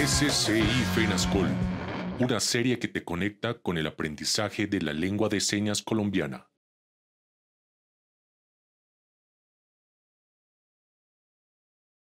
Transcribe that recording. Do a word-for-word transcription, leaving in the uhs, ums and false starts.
S C I FENASCOL, una serie que te conecta con el aprendizaje de la lengua de señas colombiana.